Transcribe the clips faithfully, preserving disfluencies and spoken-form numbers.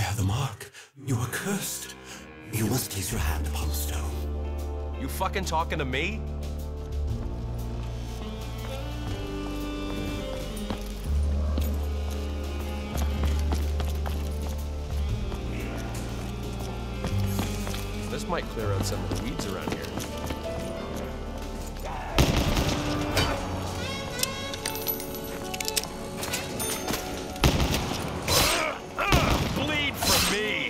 bear the mark. You are cursed. You must place your hand upon the stone. You fucking talking to me? This might clear out some of the weeds around here. Bleed from me!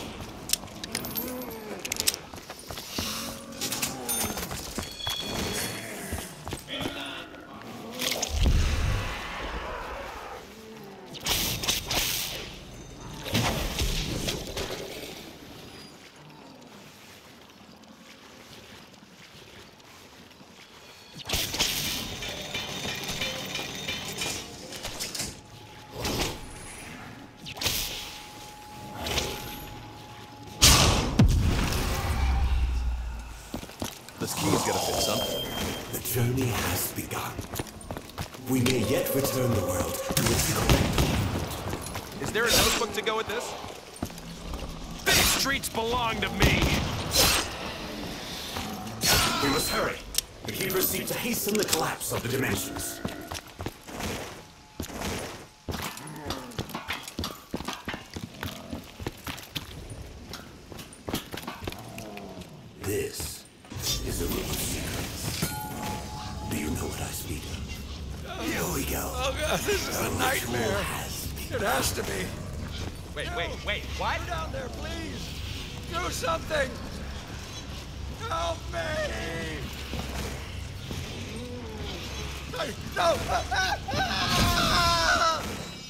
This key's gotta fit something. The journey has begun. We may yet return the world to its correct alignment. Is there a notebook to go with this? These streets belong to me! We must hurry. The Keepers seek to hasten the collapse of the dimensions. This is a room of secrets. Do you know what I speak of? Here we go. Oh god, this is a nightmare. It has to be. Wait, wait, wait, what? Go down there, please. Do something. Help me. Hey, no. Ah, ah, ah!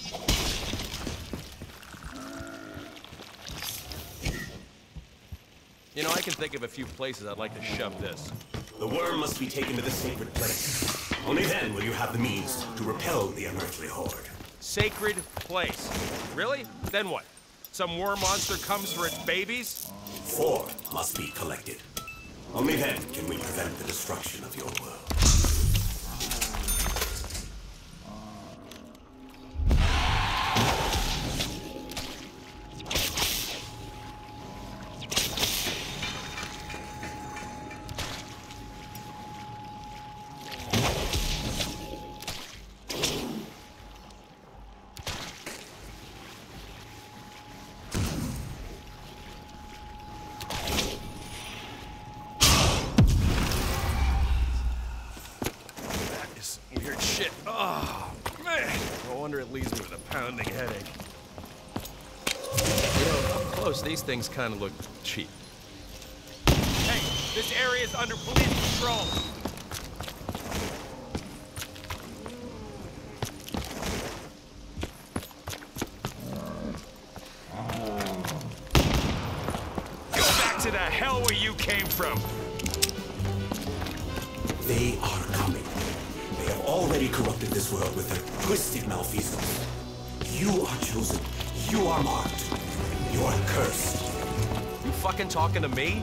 You know, I can think of a few places I'd like to shove this. The worm must be taken to the sacred place. Only then will you have the means to repel the unearthly horde. Sacred place. Really? Then what? Some worm monster comes for its babies? Four must be collected. Only then can we prevent the destruction of your world. Weird shit. Oh, man. No wonder it leaves me with a pounding headache. You know, up close, these things kind of look cheap. Hey, this area is under police control. Go back to the hell where you came from. They are coming. They have already corrupted this world with their twisted malfeasance. You are chosen. You are marked. You are cursed. You fucking talking to me?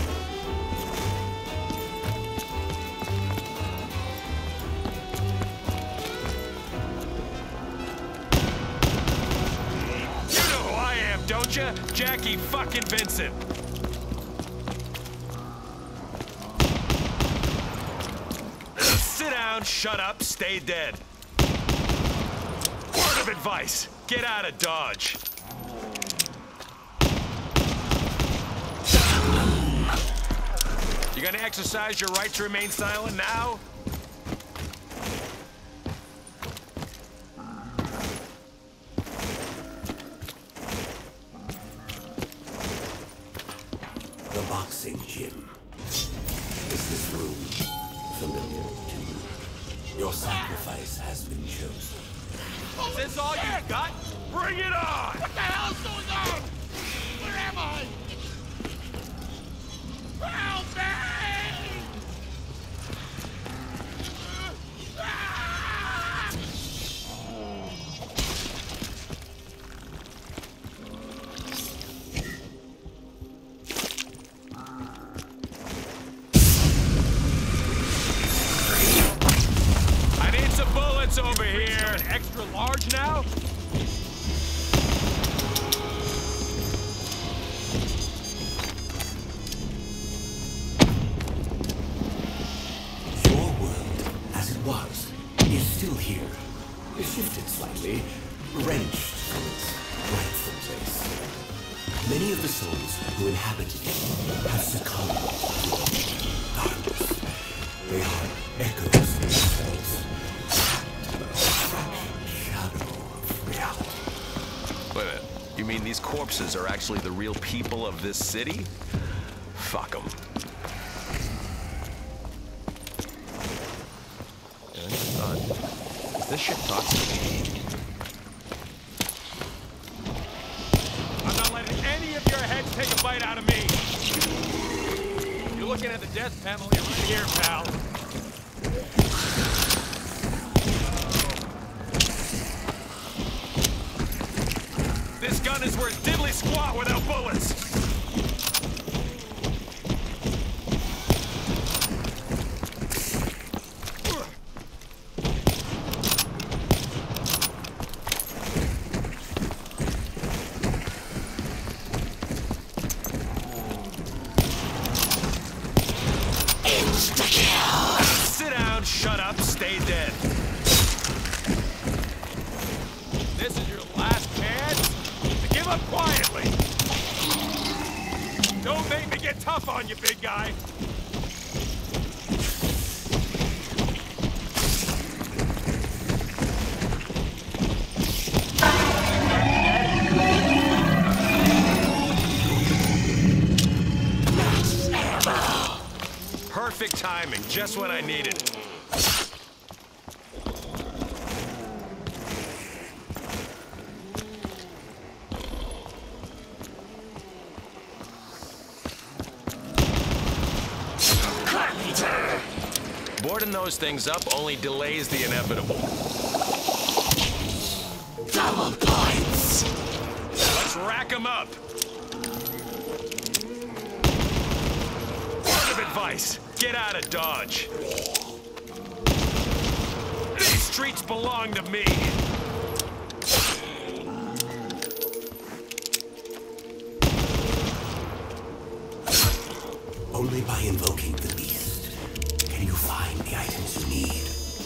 You know who I am, don't you? Jackie fucking Vincent. Sit down, shut up, stay dead. Word of advice, get out of Dodge. You gonna exercise your right to remain silent now? The boxing gym. Is this room familiar to you? Your sacrifice has been chosen. Is this all you got? Bring it on! What the hell's going on? Where am I? Help me! Ah! I need some bullets over here. Extra large now? Many of the souls who inhabited it have succumbed to darkness. They are echoes of themselves, shadow of reality. Wait a minute. You mean these corpses are actually the real people of this city? Fuck them. Yeah, I just thought, this shit talks to me. I'm not letting any of your heads take a bite out of me. You're looking at the death penalty right here, pal. This gun is worth diddly squat without bullets! Sit down, shut up, stay dead. This is your last chance to give up quietly. Don't make me get tough on you, big guy. Perfect timing, just when I needed it. Boarding those things up only delays the inevitable. Double points! Let's rack them up! Word of advice, get out of Dodge. These streets belong to me. Only by invoking the beast can you find the items you need.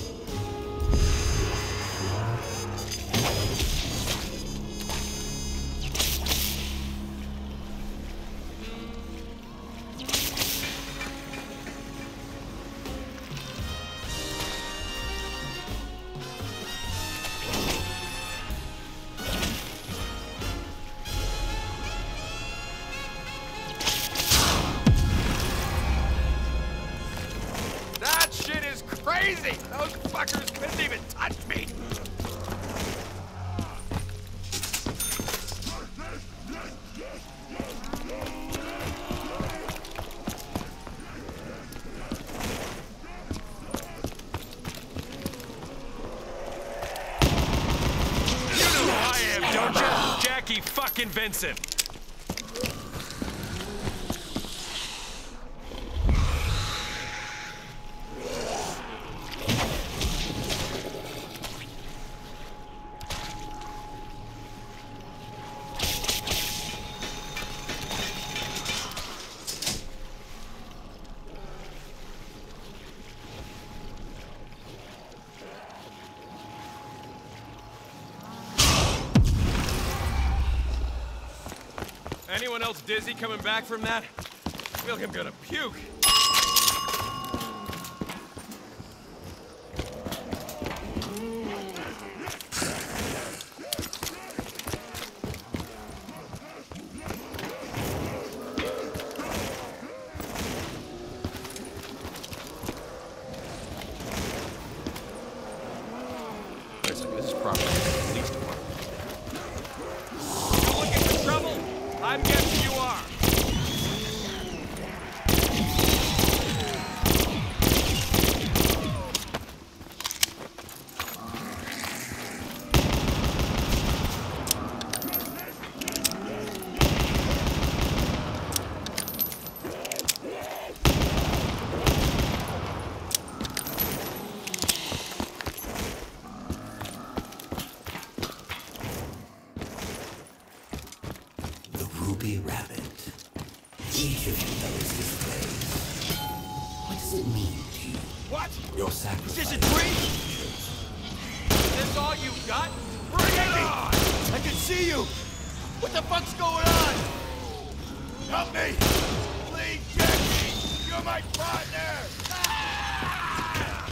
Crazy! Those fuckers couldn't even touch me! You know who I am, don't you? Jackie fucking Vincent! Anyone else dizzy coming back from that? I feel like I'm gonna puke. This, this is probably the police department. You looking for trouble? I'm guessing you are. Ruby Rabbit. Each of you knows this place. What does it mean to you? What? Your sacrifice. Is this a dream? Is this all you got? Bring it on! I can see you! What the fuck's going on? Help me! Please, Jackie! You're my partner! Ah!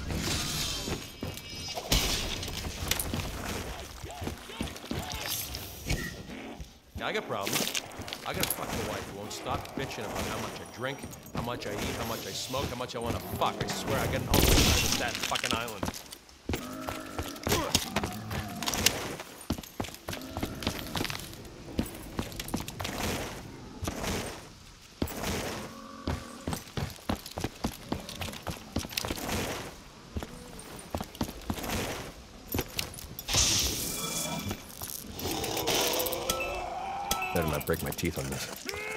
Yeah, I got problems. I got a fucking wife who won't stop bitching about how much I drink, how much I eat, how much I smoke, how much I want to fuck. I swear I get all the time with that fucking island. Better not break my teeth on this.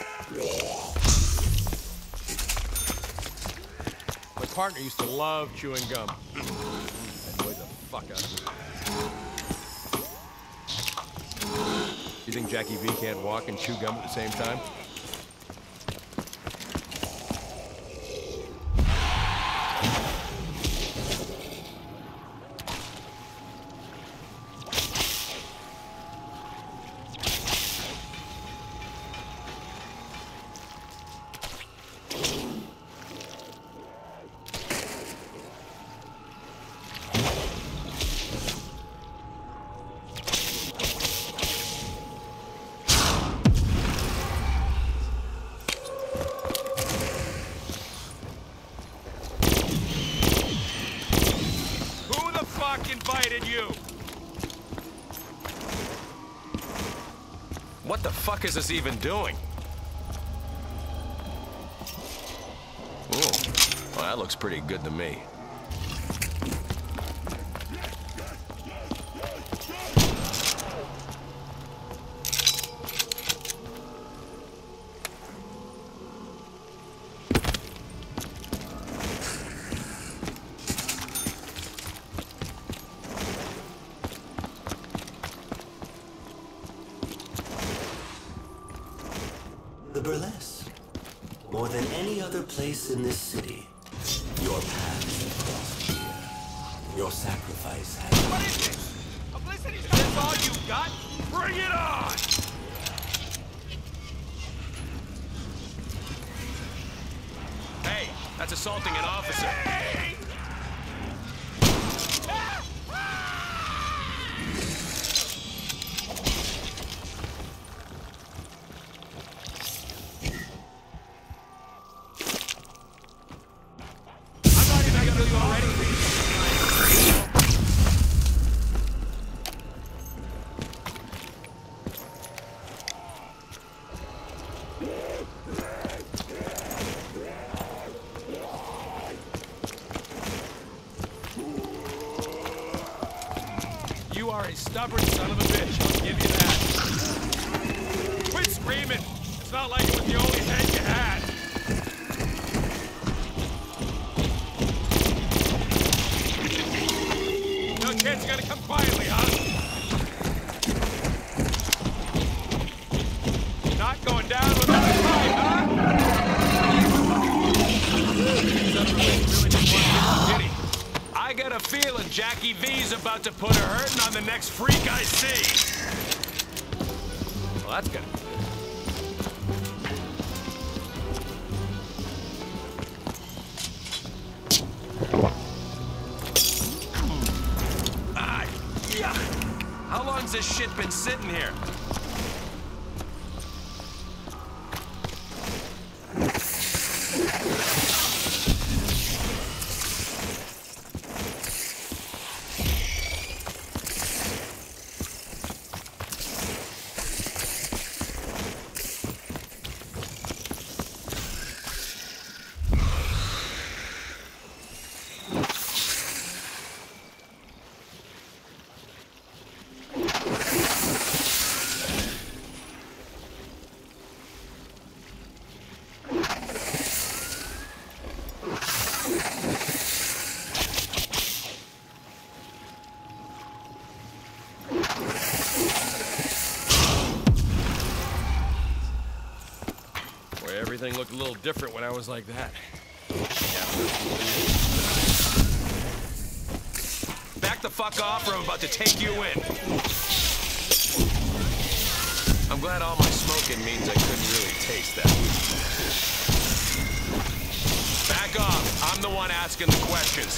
My partner used to love chewing gum. Annoyed the fuck out of me. You think Jackie V can't walk and chew gum at the same time? Invited you. What the fuck is this even doing? Ooh, well, that looks pretty good to me. The Burlesque. More than any other place in this city, your paths have crossed here. Your sacrifice has... What is this? Publicity? Is this all you got? Bring it on! Hey, that's assaulting an officer. Hey! You are a stubborn son of a bitch, I'll give you that. Quit screaming! It's not like it was the only head you had. No chance you're gonna come quietly, huh? Not going down without a fight, huh? I got a feeling Jackie V's about to put a hurting on the next freak I see. Well, that's good. Ah, yeah. How long's this shit been sitting here? Everything looked a little different when I was like that. Back the fuck off or I'm about to take you in. I'm glad all my smoke fucking means I couldn't really taste that. Back off. I'm the one asking the questions.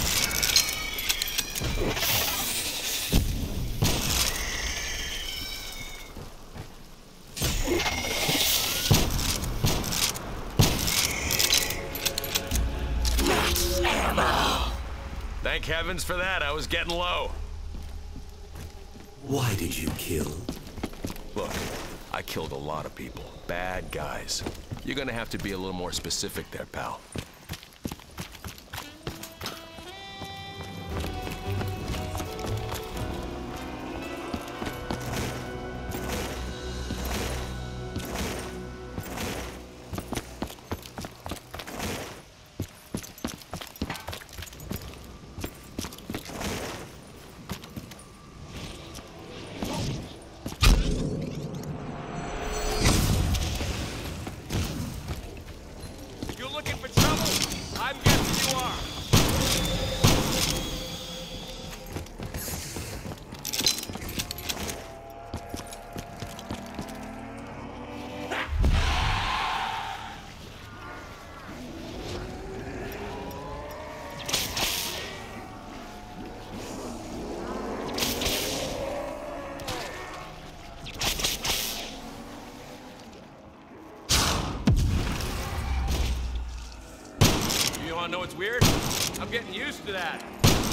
Thank heavens for that. I was getting low. Why did you kill? Look, I killed a lot of people. Bad guys. You're gonna have to be a little more specific there, pal. Know what's weird? I'm getting used to that.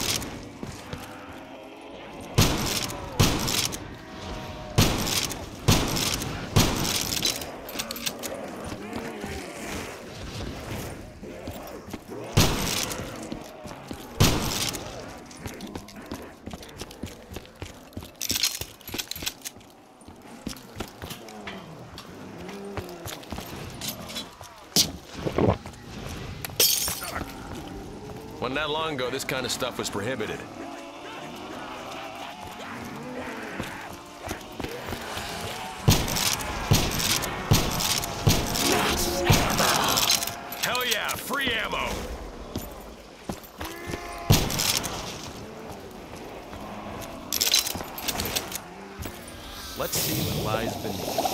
Wasn't that long ago, this kind of stuff was prohibited. Hell yeah, free ammo! Let's see what lies beneath.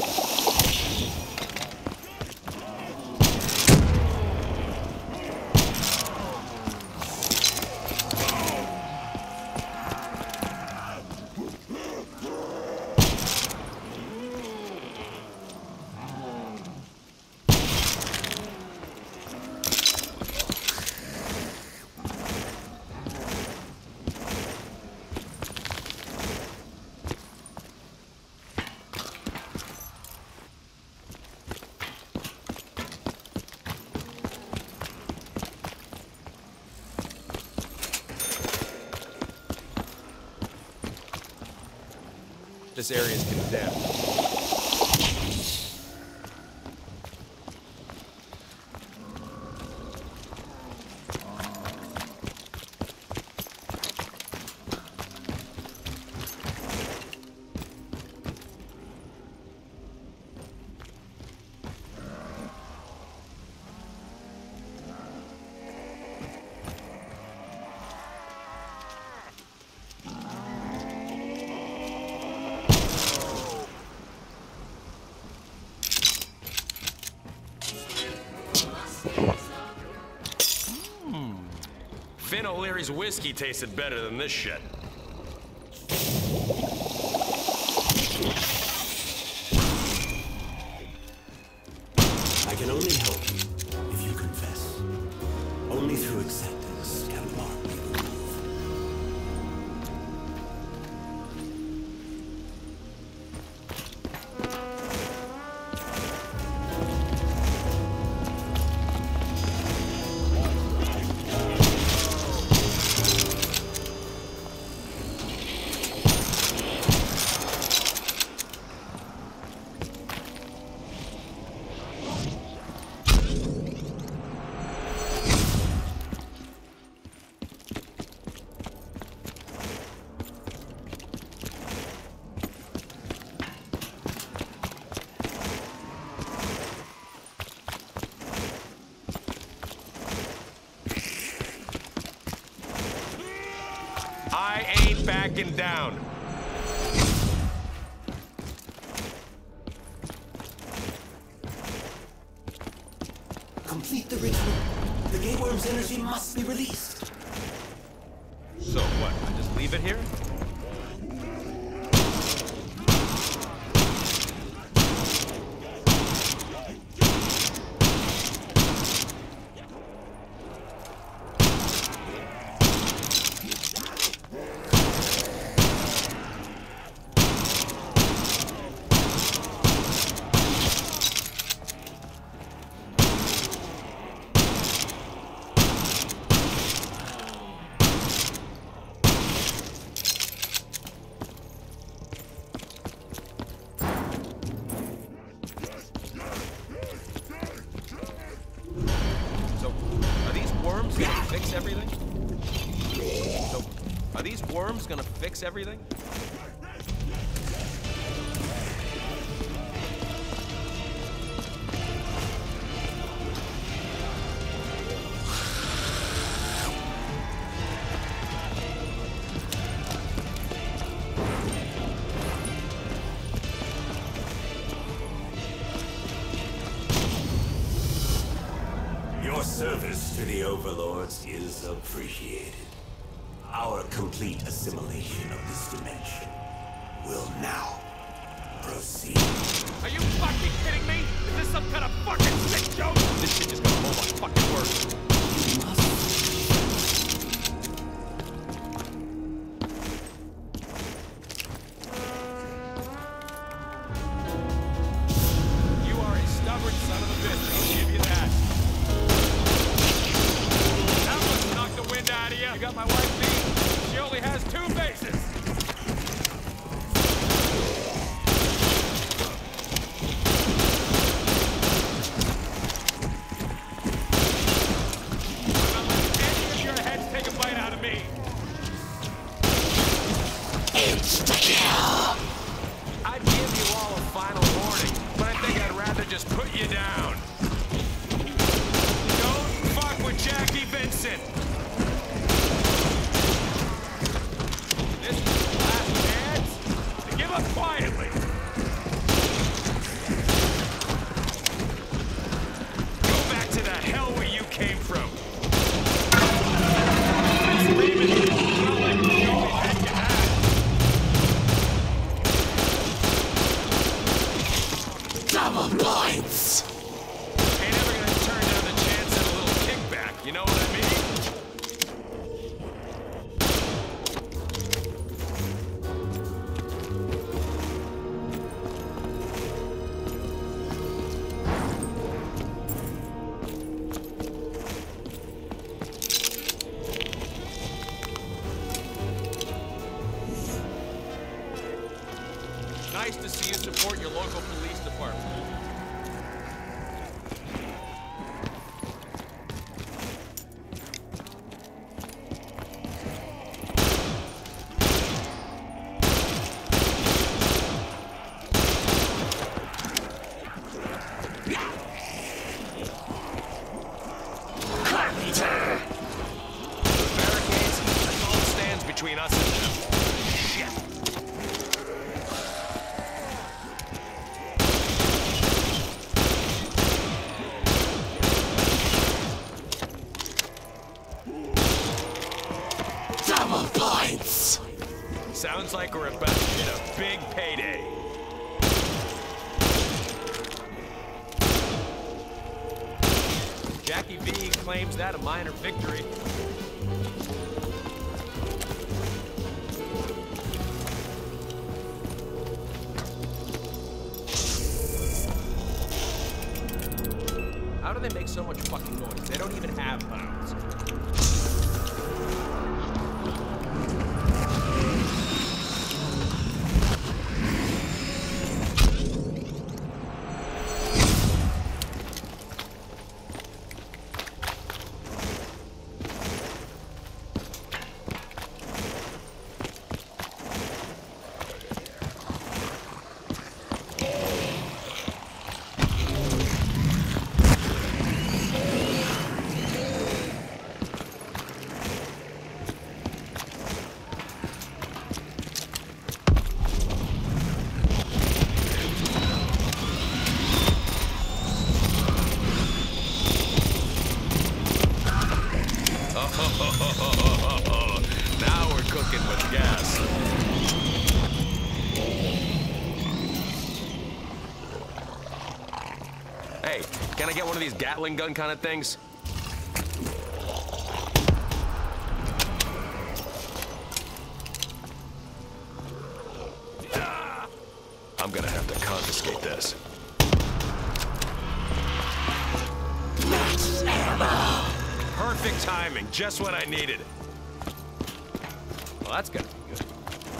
This area is condemned. Finn O'Leary's whiskey tasted better than this shit. I can only help you if you confess. Only through acceptance can Mark be removed. I ain't backing down. complete the ritual, the gay worm's energy must be released. So what? I just leave it here? Fix everything? So, are these worms gonna fix everything? Your service to the Overlords is appreciated. Our complete assimilation of this dimension will now proceed. Are you fucking kidding me? Is this some kind of fucking sick joke? This shit is gonna hold my fucking word. You must. You are a stubborn son of a bitch, I'll give you that. That one knocked the wind out of you. You got my wife beat. She only has two faces. I'd give you all a final warning, but I think I'd rather just put you down. Don't fuck with Jackie Vincent. This is the last chance to give up quietly. Go back to the hell where you came from. Screaming, it's not like the only head you had. Double points! Ain't never gonna turn down the chance at a little kickback, you know what I mean? Nice to see you support your local police department. Barricades, that's all that stands between us and them. Shit. Double points! Sounds like we're about to hit a big payday. Jackie V claims that a minor victory. How do they make so much fucking noise? They don't even have mouths. Hey, can I get one of these Gatling gun kind of things? I'm gonna have to confiscate this. Perfect timing, just when I needed it. Well, that's gonna be good.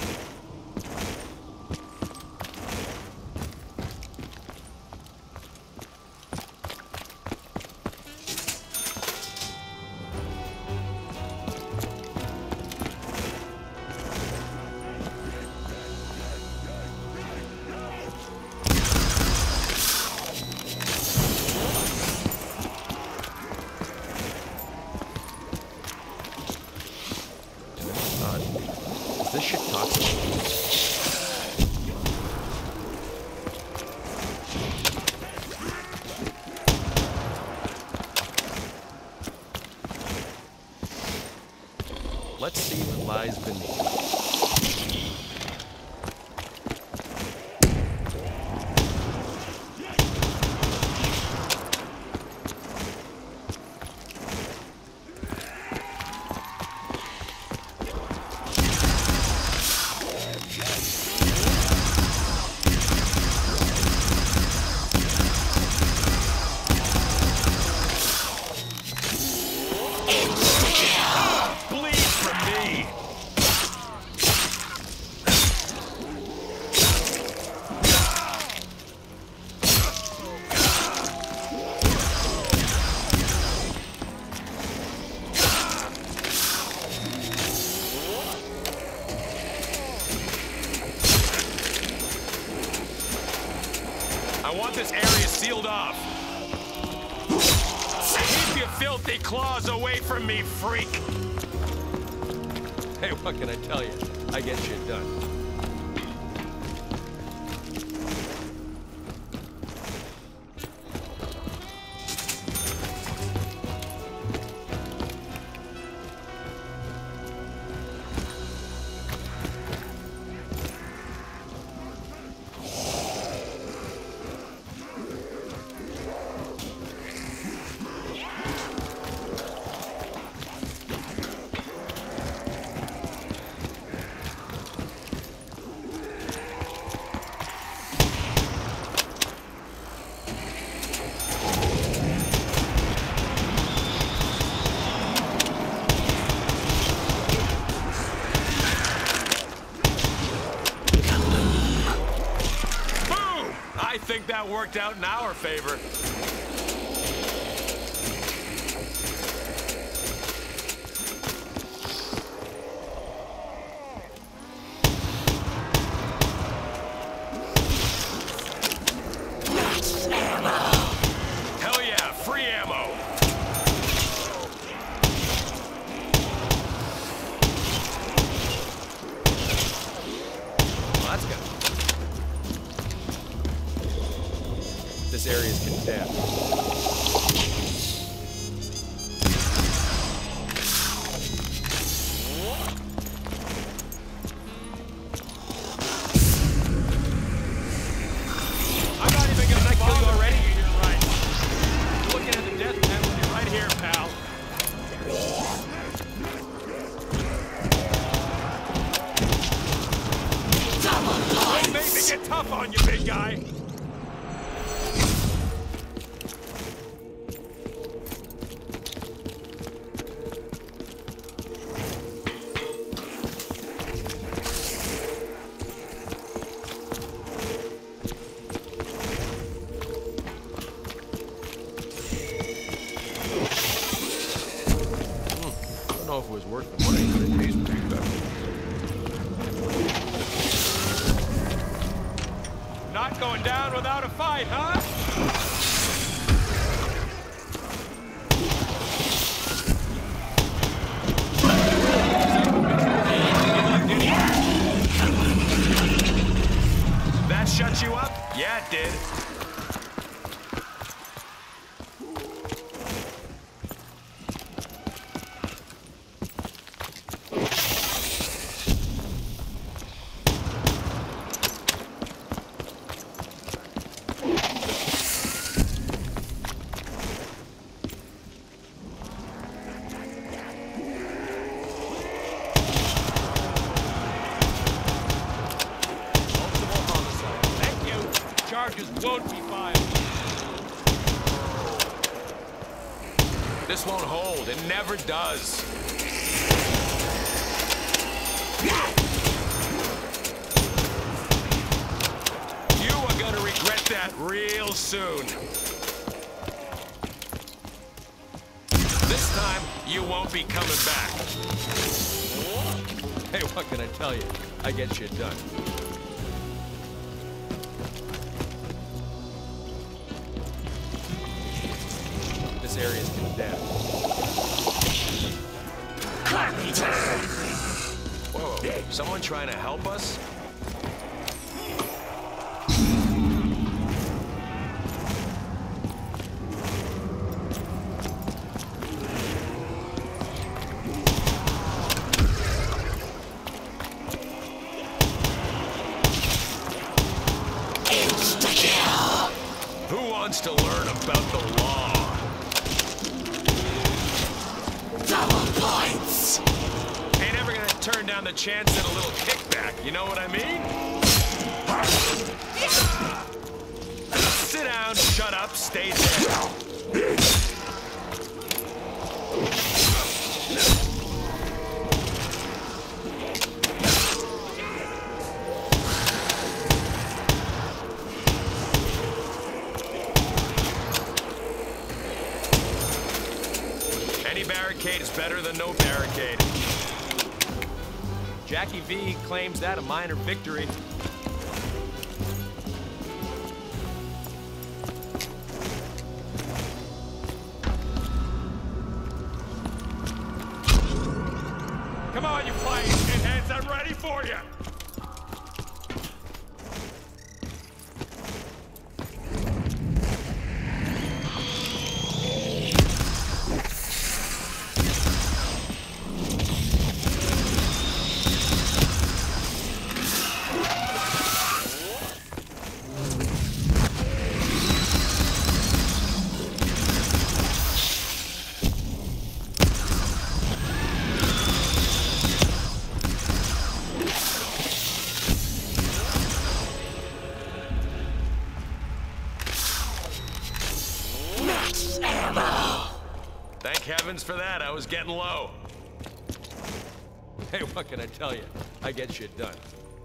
This shit talks about me. Let's see what lies beneath. I want this area sealed off. Keep your filthy claws away from me, freak! Hey, what can I tell you? I get shit done. I think that worked out in our favor. Hell yeah, free ammo. Well, that's good. This area is condemned. I'm not even gonna kill you already. You're right. You're looking at the death penalty right here, pal. Don't make me get tough on you, big guy. I don't know if it was worth the money, but it tastes pretty better. Not going down without a fight, huh? That shut you up? Yeah, it did. enemy file. This won't hold. It never does. You are gonna regret that real soon. This time, you won't be coming back. Hey, what can I tell you? I get shit done. This area is condemned. Whoa, someone trying to help us? Who wants to learn about the law? Double points! Ain't ever gonna turn down the chance at a little kickback, you know what I mean? Sit down, shut up, stay there. Any barricade is better than no barricade. Jackie V claims that a minor victory. Come on, you flying skinheads, I'm ready for you! Thank heavens for that, I was getting low. Hey, what can I tell you? I get shit done.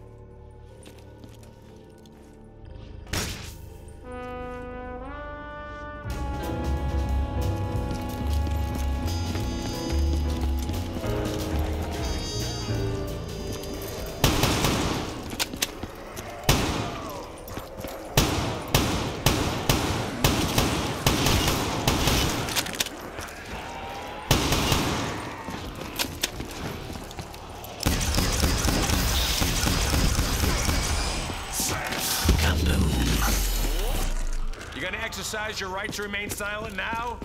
You gonna exercise your right to remain silent now?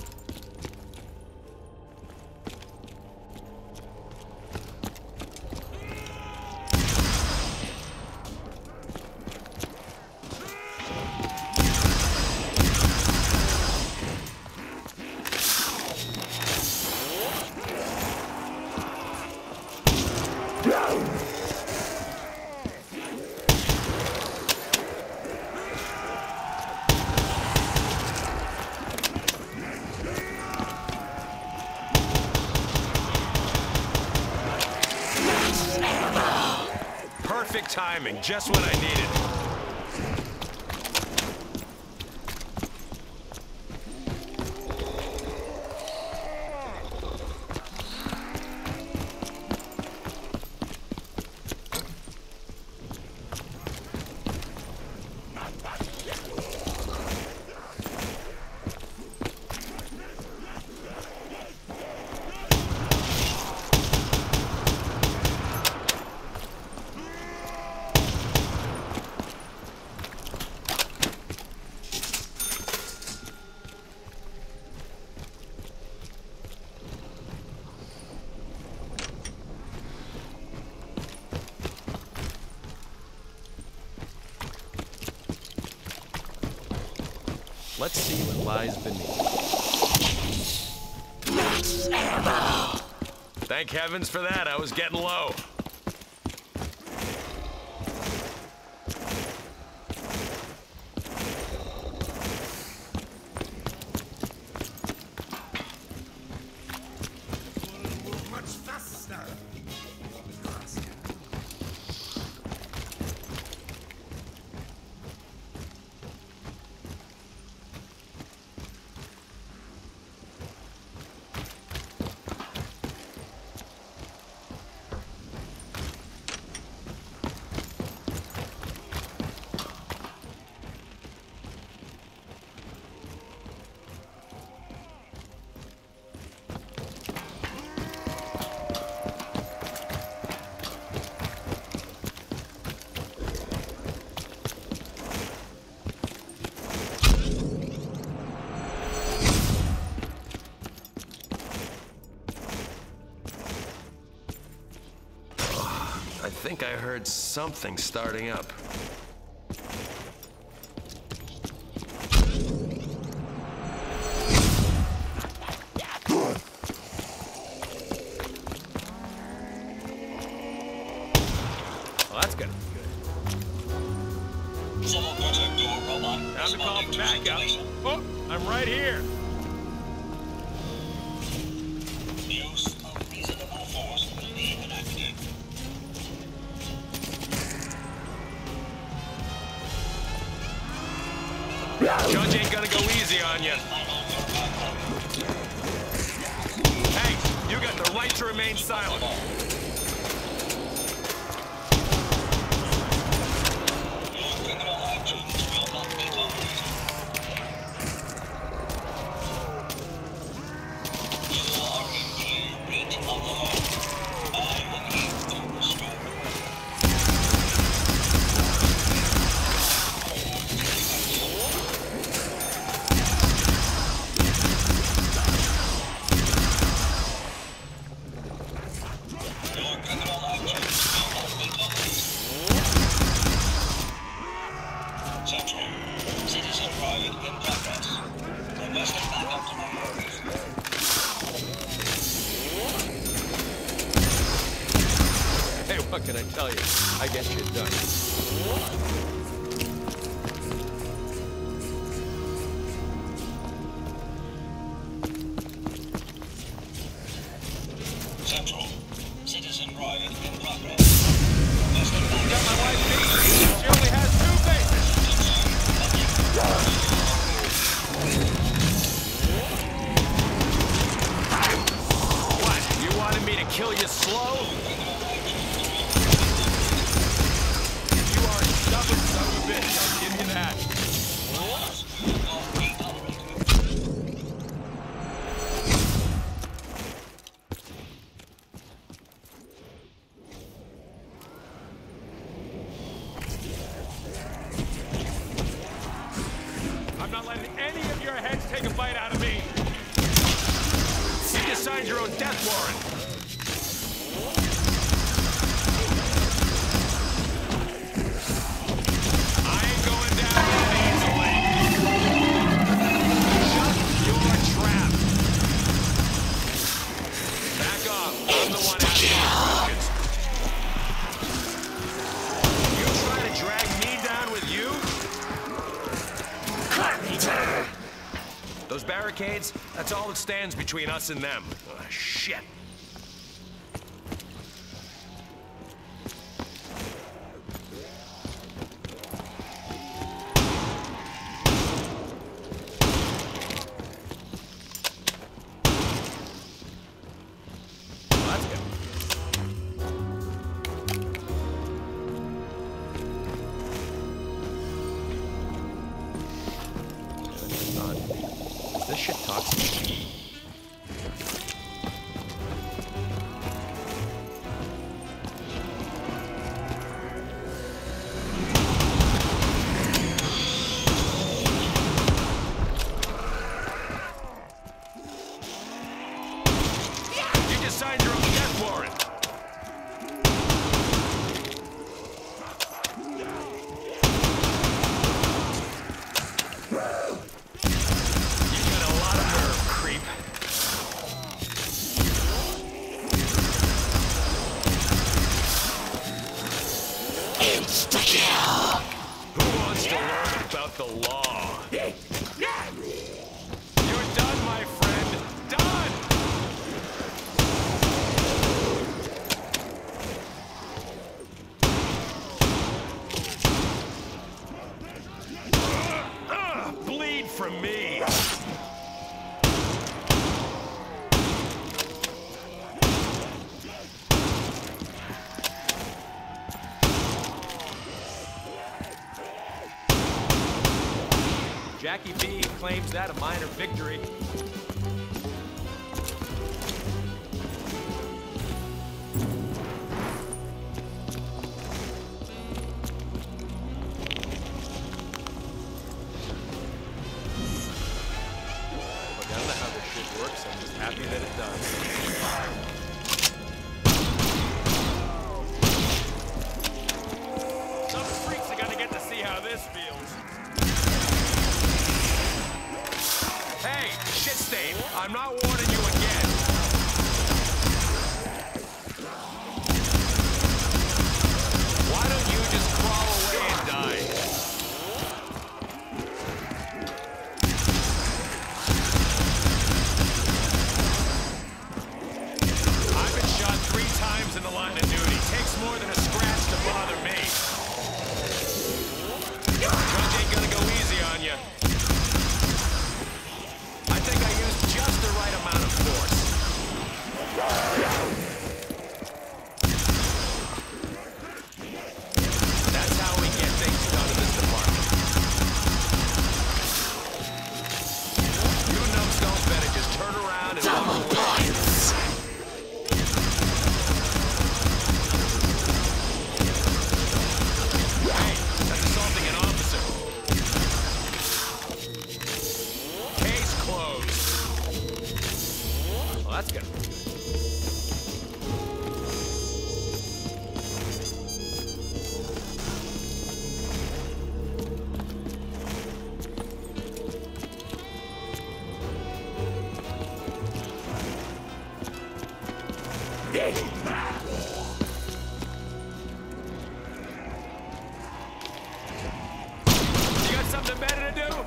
Perfect timing, just what I needed. Let's see what lies beneath. Max ammo! Thank heavens for that, I was getting low. think I heard something starting up. Well, that's gonna be good. Someone got a door robot. Time to call for backup. Oh, I'm right here. Use of reasonable force will be enacted. Judge ain't gonna go easy on you. Hey, you got the right to remain silent. Your criminal actions will not be tolerated. You are in clear breach of the law. I will keep the restraint. Your criminal actions will not be tolerated. Central. Citizen riot in progress. Requesting backup to my orders. Hey, what can I tell you? I get shit done. Central. Citizen riot in progress. Requesting backup. Got my wife beat. She only has two faces. What? You wanted me to kill you slow? You are a stubborn son of a bitch, I'll give you that. I'm not letting any of your heads take a bite out of me. You just signed your own death warrant. I ain't going down that easily. Shut your trap. Back off. I'm the one asking you questions. You try to drag me down with you? Those barricades, that's all that stands between us and them. Oh, shit. Well, that's good. This shit talks to me. You just signed your own death warrant. Insta-kill! Who wants to learn about the law? You're done, my friend. Done! Ugh, bleed from me. Jackie B claims that a minor victory. Look, I don't know how this shit works. I'm just happy that it does. force fields. Hey, shit stain, I'm not warning you again. Why don't you just crawl away and die? I've been shot three times in the line of duty. Takes more than a scratch to bother me. Crunch ain't gonna go easy on you. I think I used just the right amount of force. That's how we get things done in this department. You numbs don't better just turn around and walk away. Hey, that's assaulting an officer. Case closed. Well, that's gonna be good. You got something better to do?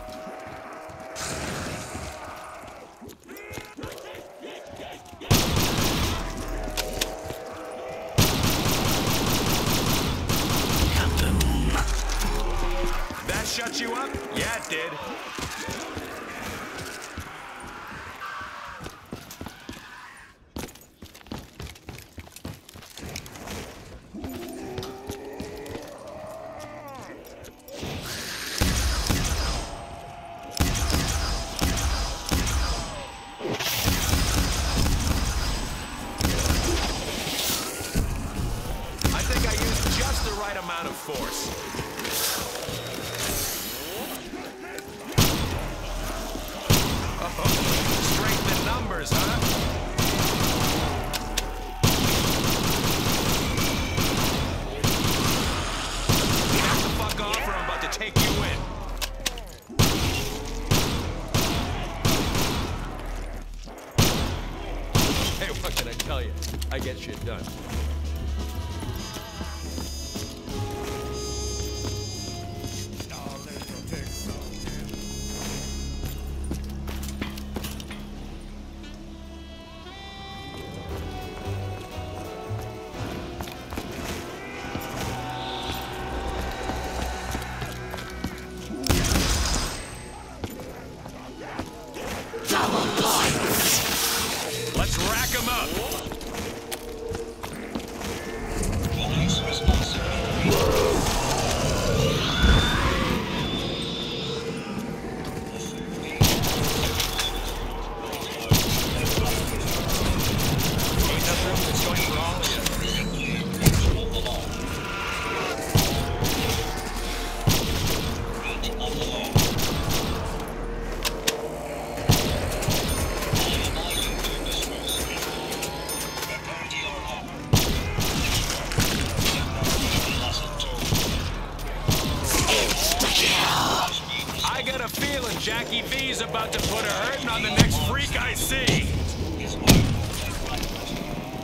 That shut you up? Yeah, it did. I think I used just the right amount of force. Oh, strength in numbers, huh? Back the fuck off or I'm about to take you in. Hey, what can I tell you? I get shit done. Let's rack 'em up. Police responsibility. Ain't enough room to join for all of you. On the law. Feet on the law. I am all you to dismiss. Prepare to your home. Lesson two. I got a feeling Jackie V's about to put a hurting on the next freak I see. His wife will take right measure.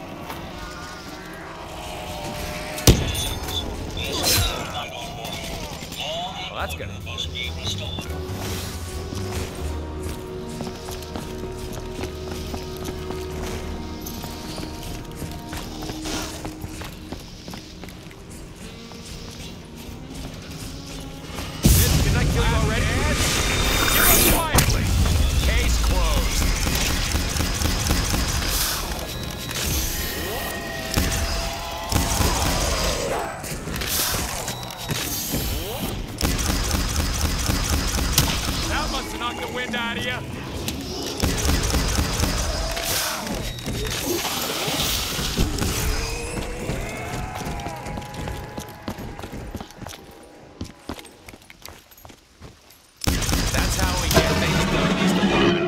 Citizens, this is nine one one. Law and Well, that's order good. must be restored. Didn't I kill you already? Ed? Give up quietly. Case closed. That must have knocked the wind out of you. That's how we get things done in this department.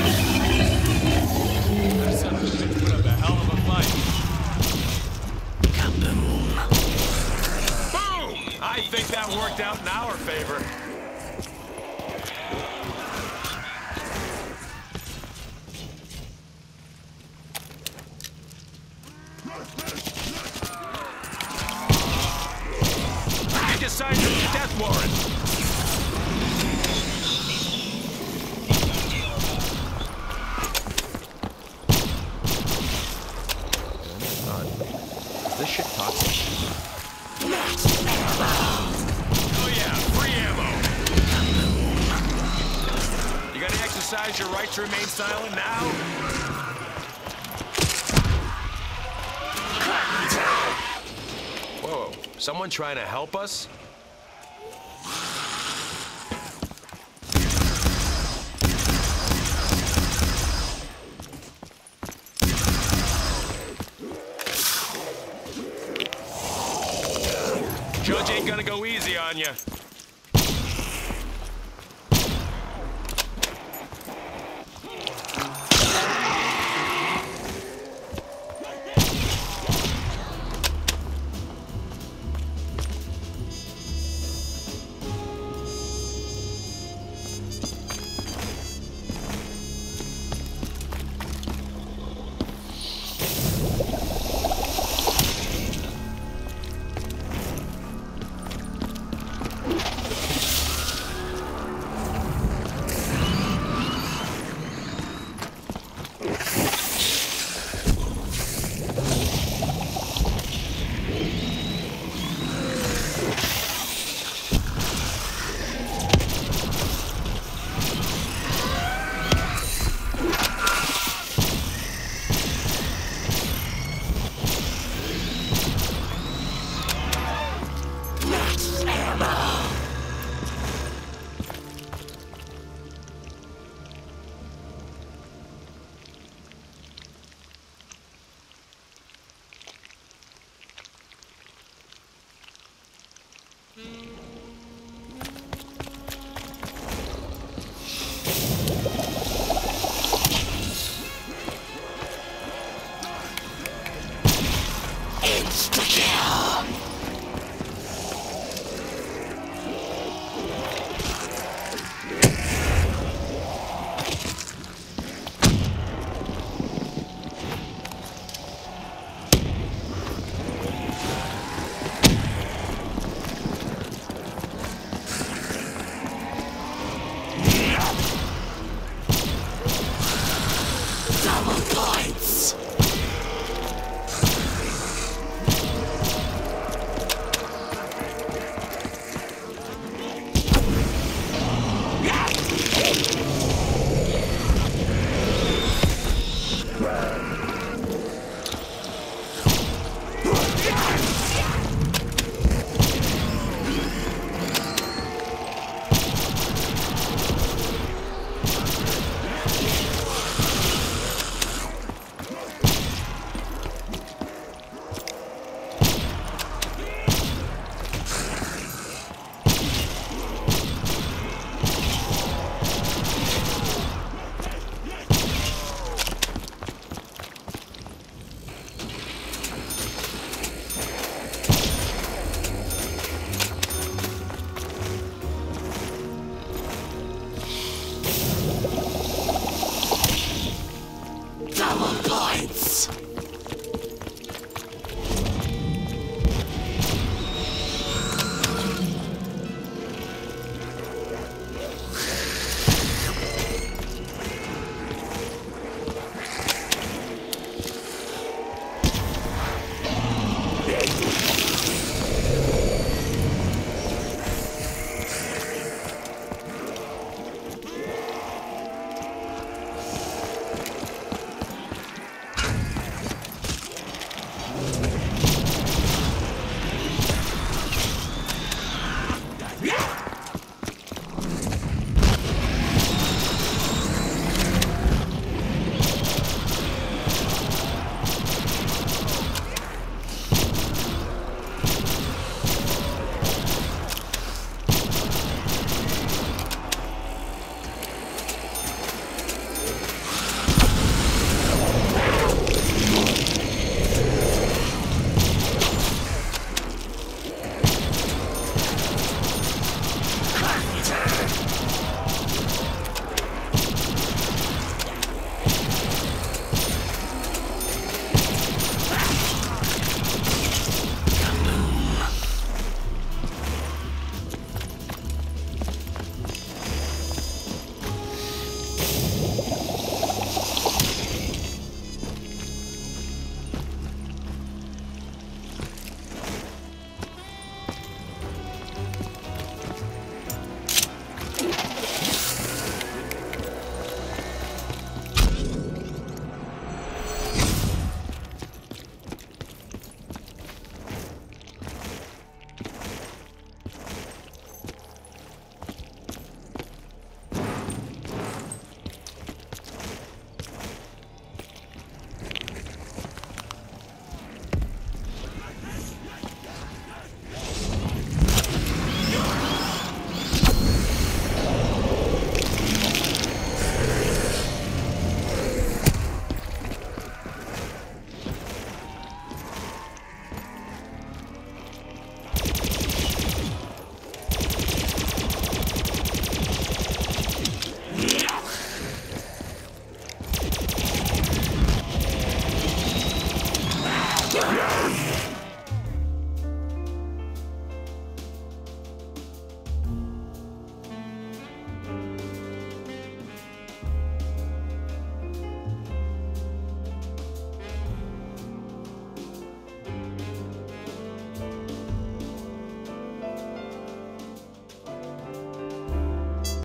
That son of a bitch put up a hell of a fight. Boom! I think that that worked out in our favor. I just signed a death warrant. This shit toxic. Oh yeah, free ammo. You gonna exercise your right to remain silent now? Whoa, someone trying to help us? Judge ain't gonna go easy on you.